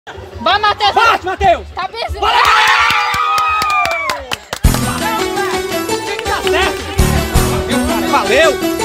Vai, Matheus! Bate, Matheus! Cabeça! Valeu! Tem que dar certo! Valeu!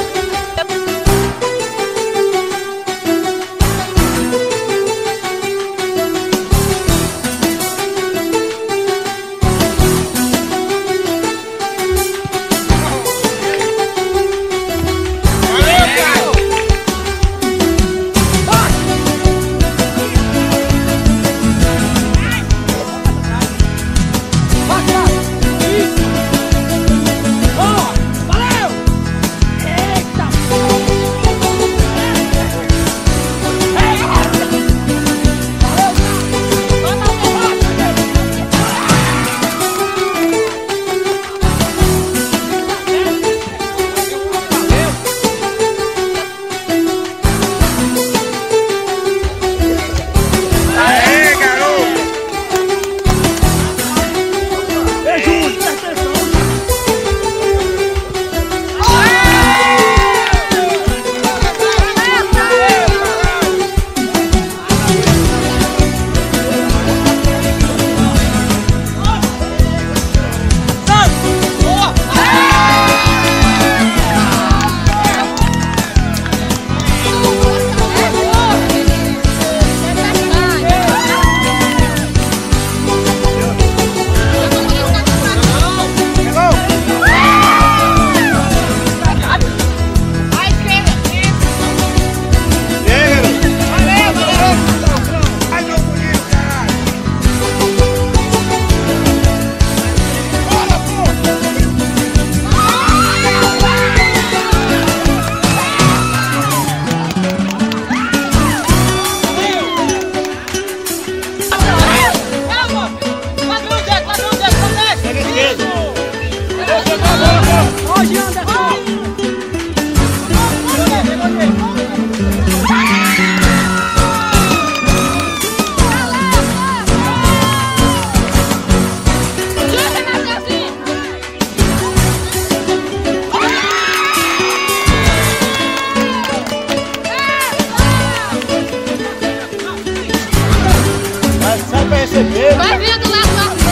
Vai vindo lá com a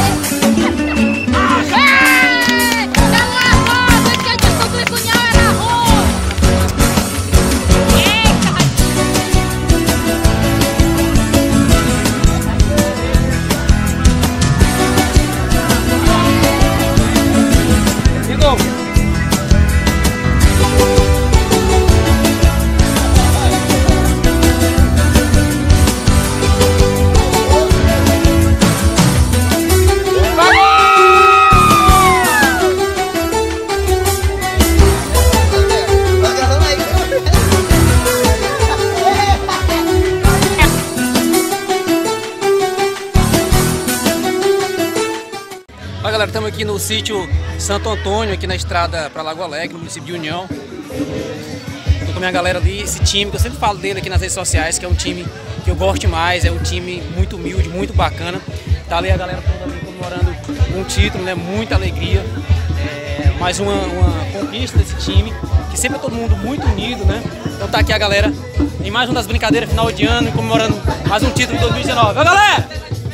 Olha, galera, estamos aqui no sítio Santo Antônio, aqui na estrada para Lagoa Alegre, no município de União. Estou com a minha galera ali, esse time que eu sempre falo dele aqui nas redes sociais, que é um time que eu gosto mais, é um time muito humilde, muito bacana. Tá ali a galera toda ali comemorando um título, né? Muita alegria. Mais uma conquista desse time, que sempre é todo mundo muito unido, né? Então tá aqui a galera em mais uma das brincadeiras final de ano, comemorando mais um título de 2019. Vai, galera!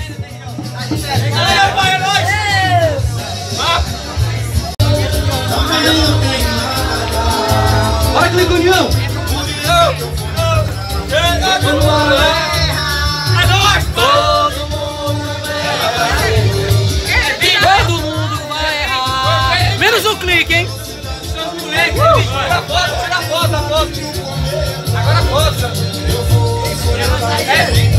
Vai, nós! Bora, Clique União! É nóis, todo mundo vai errar. Menos o Clique, hein? Tira a foto, tira a foto, a foto. Agora a foto.